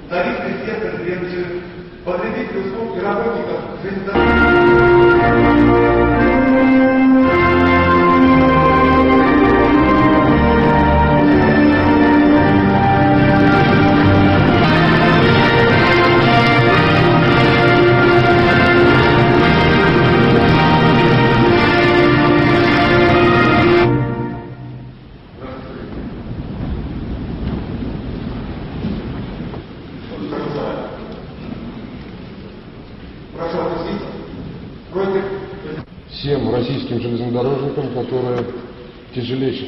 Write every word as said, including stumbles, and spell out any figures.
тарифный сектор требует потребителей услуг и работников железнодорожных. Прошу объяснить против всем российским железнодорожникам, которые тяжелейшим